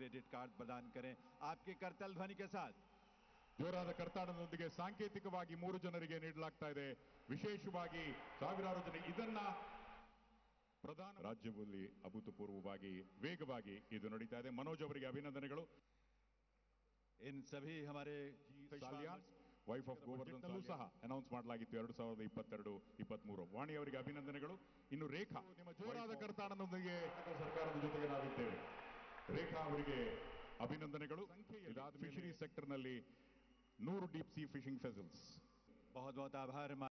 Credit card प्रदान करें आपके करतल ध्वनि के साथ। ಜೋರಾದ ಕರ್ತಾಡನೊಂದಿಗೆ ಸಾಂಕೇತಿಕವಾಗಿ 3 ಜನರಿಗೆ ನೀಡಲಾಗ್ತಾ ಇದೆ. ವಿಶೇಷವಾಗಿ ಸಾವಿರಾರು ಜನ ಇದನ್ನ ಪ್ರಧಾನ ರಾಜ್ಯದಲ್ಲಿ ಅಭೂತಪೂರ್ವವಾಗಿ ವೇಗವಾಗಿ ಇದು ನಡೀತಾ ಇದೆ. ಮನೋಜ್ ಅವರಿಗೆ ಅಭಿನಂದನೆಗಳು. इन सभी हमारे ವೈಫ್ ಆಫ್ ಗೋವರ್ಧನ್ ಸಹ ಅನೌನ್ಸ್ ಮಾಡಲಾಗಿತ್ತು 2022-23. ವಾಣಿ ಅವರಿಗೆ ಅಭಿನಂದನೆಗಳು. ಇನ್ನು ರೇಖಾ ನಿಮ್ಮ ಜೋರಾದ ಕರ್ತಾಡನೊಂದಿಗೆ ಸರ್ಕಾರದ ಜೊತೆಗೆ ನಾವಿದ್ದೇವೆ. ರೇಖಾ ಅವರಿಗೆ ಅಭಿನಂದನೆಗಳು. ಇದಾದ ಫಿಶರಿ ಸೆಕ್ಟರ್ನಲ್ಲಿ 100 ಡೀಪ್ ಸಿ ಫಿಶಿಂಗ್ ಫೆಸಲ್ಸ್. बहुत बहुत आभार।